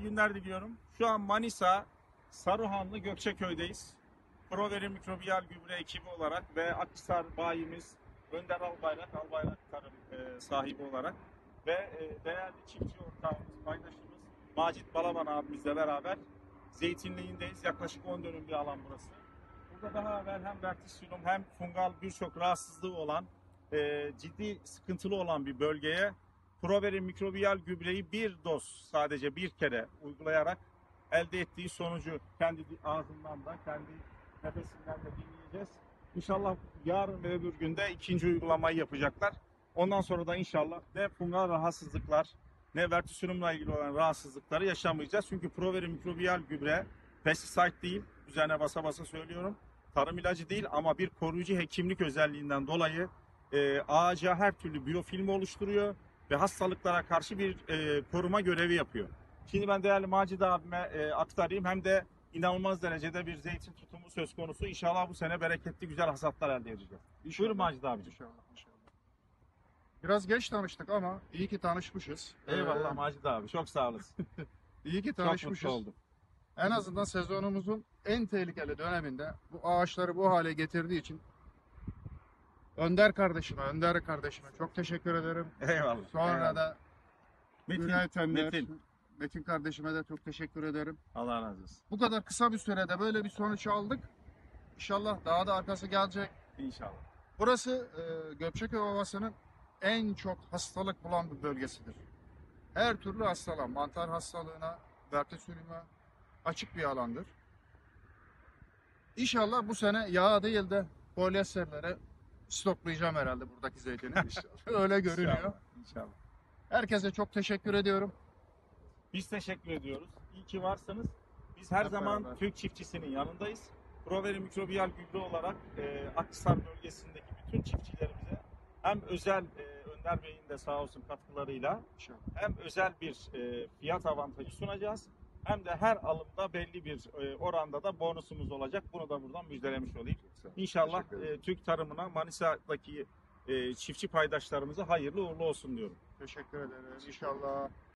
günler diliyorum. Şu an Manisa, Saruhanlı Gökçeköy'deyiz. Proveri Mikrobiyal Gübre ekibi olarak ve Akhisar bayimiz Önder Albayrak Tarım sahibi olarak ve değerli çiftçi ortağımız, paydaşımız Macit Balaban abimizle beraber Zeytinliğindeyiz. Yaklaşık 10 dönüm bir alan burası. Burada daha evvel hem vertisyonum hem fungal birçok rahatsızlığı olan, ciddi sıkıntılı olan bir bölgeye Proveri mikrobiyal gübreyi bir doz, sadece bir kere uygulayarak elde ettiği sonucu kendi ağzından da kendi nefesinden de dinleyeceğiz. İnşallah yarın ve öbür günde ikinci uygulamayı yapacaklar. Ondan sonra da inşallah ne fungal rahatsızlıklar ne vertisyonumla ilgili olan rahatsızlıkları yaşamayacağız. Çünkü Proveri mikrobiyal gübre pestisite değil, üzerine basa basa söylüyorum. Tarım ilacı değil ama bir koruyucu hekimlik özelliğinden dolayı ağaca her türlü biyofilmi oluşturuyor ve hastalıklara karşı bir koruma görevi yapıyor. Şimdi ben değerli Macit abime aktarayım, hem de inanılmaz derecede bir zeytin tutumu söz konusu. İnşallah bu sene bereketli güzel hasatlar elde edeceğiz. Buyurun Macit abicim. İnşallah, inşallah. Biraz geç tanıştık ama iyi ki tanışmışız. Eyvallah Macit abi, çok sağ olasın. İyi ki Çok mutlu tanışmışız. oldum. En azından sezonumuzun en tehlikeli döneminde bu ağaçları bu hale getirdiği için Önder kardeşime çok teşekkür ederim. Eyvallah. Sonra eyvallah. da Metin, yönetenler, Metin. Metin kardeşime de çok teşekkür ederim. Allah razı olsun. Bu kadar kısa bir sürede böyle bir sonuç aldık. İnşallah daha da arkası gelecek. İnşallah. Burası Gökçeköy Ovası'nın en çok hastalık bulan bir bölgesidir. Her türlü hastalığa, mantar hastalığına, vertisülüme açık bir alandır. İnşallah bu sene yağa değil de polyesterlere stoklayacağım herhalde buradaki zeytini. Öyle görünüyor. İnşallah. İnşallah. Herkese çok teşekkür ediyorum. Biz teşekkür ediyoruz. İyi ki varsınız. Biz her Hep zaman beraber. Türk çiftçisinin yanındayız. Proveri mikrobiyal gübre olarak Akhisar bölgesindeki bütün çiftçilerimize hem özel Önder Bey'in de sağ olsun katkılarıyla İnşallah. hem özel bir fiyat avantajı sunacağız. Hem de her alımda belli bir oranda da bonusumuz olacak. Bunu da buradan müjdelemiş olayım. İnşallah Teşekkür ederim. Türk tarımına, Manisa'daki çiftçi paydaşlarımıza hayırlı uğurlu olsun diyorum. Teşekkür ederim. İnşallah